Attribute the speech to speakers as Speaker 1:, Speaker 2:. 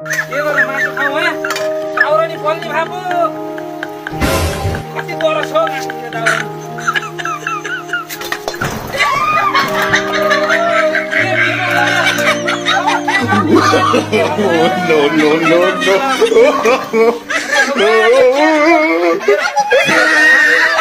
Speaker 1: के गर्नु माटो खाऊ है दाउरा नि फल्ने भापु कति गरस हो गाँसिने दाउरा
Speaker 2: No, no, no, no.